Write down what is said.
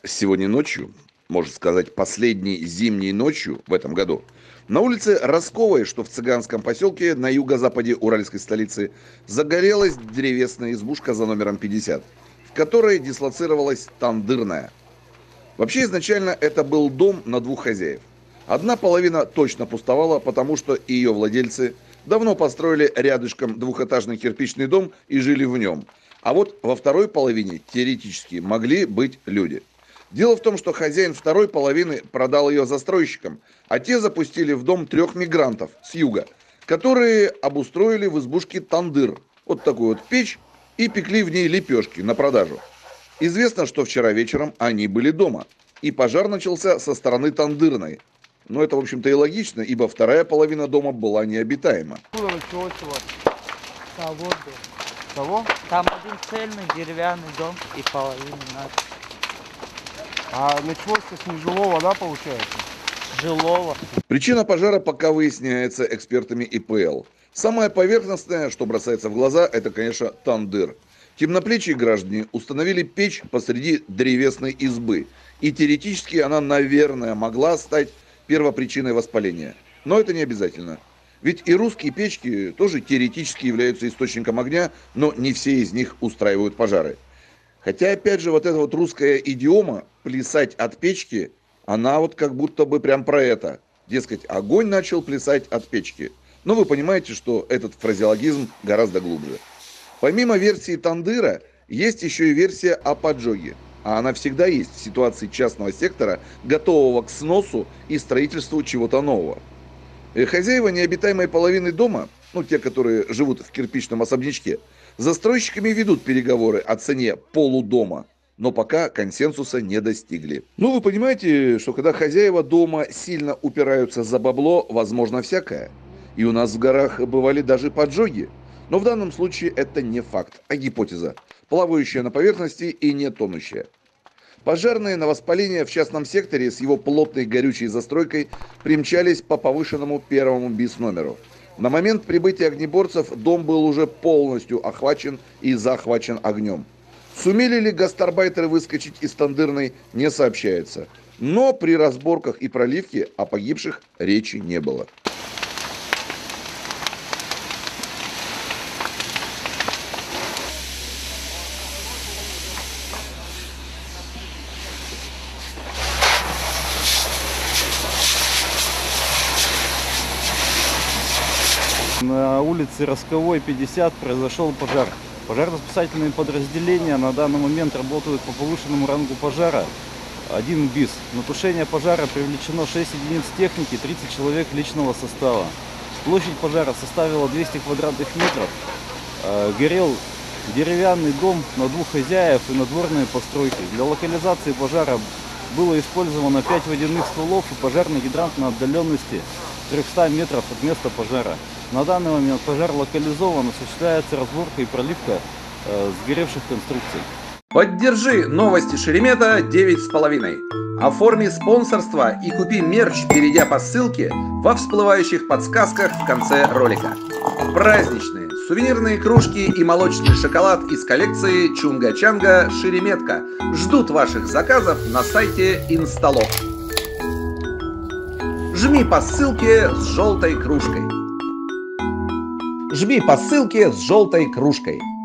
Сегодня ночью, можно сказать, последней зимней ночью в этом году, на улице Росковой, что в цыганском поселке на юго-западе уральской столицы, загорелась древесная избушка за номером 50, в которой дислоцировалась Тандырная. Вообще, изначально это был дом на двух хозяев. Одна половина точно пустовала, потому что ее владельцы давно построили рядышком двухэтажный кирпичный дом и жили в нем. А вот во второй половине теоретически могли быть люди. Дело в том, что хозяин второй половины продал ее застройщикам, а те запустили в дом 3 мигрантов с юга, которые обустроили в избушке тандыр, вот такую вот печь, и пекли в ней лепешки на продажу. Известно, что вчера вечером они были дома, и пожар начался со стороны тандырной. Но это, в общем-то, и логично, ибо вторая половина дома была необитаема. Откуда началось у вас? Того дома. Того? Там один цельный деревянный дом и половина наш. А началось-то с нежилого, да, получается? Жилого. Причина пожара пока выясняется экспертами ИПЛ. Самое поверхностное, что бросается в глаза, это, конечно, тандыр. Темноплечие граждане установили печь посреди древесной избы. И теоретически она, наверное, могла стать первопричиной воспаления. Но это не обязательно. Ведь и русские печки тоже теоретически являются источником огня, но не все из них устраивают пожары. Хотя, опять же, вот эта вот русская идиома «плясать от печки», она вот как будто бы прям про это. Дескать, огонь начал плясать от печки. Но вы понимаете, что этот фразеологизм гораздо глубже. Помимо версии тандыра, есть еще и версия о поджоге. А она всегда есть в ситуации частного сектора, готового к сносу и строительству чего-то нового. Хозяева необитаемой половины дома, ну те, которые живут в кирпичном особнячке, с застройщиками ведут переговоры о цене полудома, но пока консенсуса не достигли. Ну вы понимаете, что когда хозяева дома сильно упираются за бабло, возможно всякое. И у нас в горах бывали даже поджоги. Но в данном случае это не факт, а гипотеза, плавающая на поверхности и не тонущая. Пожарные на воспаление в частном секторе с его плотной горючей застройкой примчались по повышенному первому БИС-номеру. На момент прибытия огнеборцев дом был уже полностью охвачен и захвачен огнем. Сумели ли гастарбайтеры выскочить из тандырной, не сообщается. Но при разборках и проливке о погибших речи не было. На улице Росковой, 50, произошел пожар. Пожарно-спасательные подразделения на данный момент работают по повышенному рангу пожара 1 БИС. На тушение пожара привлечено 6 единиц техники, 30 человек личного состава. Площадь пожара составила 200 квадратных метров. Горел деревянный дом на 2 хозяев и надворные постройки. Для локализации пожара было использовано 5 водяных стволов и пожарный гидрант на отдаленности 300 метров от места пожара. На данный момент пожар локализован, осуществляется разборка и проливка сгоревших конструкций. Поддержи новости Шеремета 9,5. Оформи спонсорство и купи мерч, перейдя по ссылке во всплывающих подсказках в конце ролика. Праздничные сувенирные кружки и молочный шоколад из коллекции Чунга-Чанга Шереметка ждут ваших заказов на сайте Инсталок. Жми по ссылке с желтой кружкой. Жми по ссылке с желтой кружкой.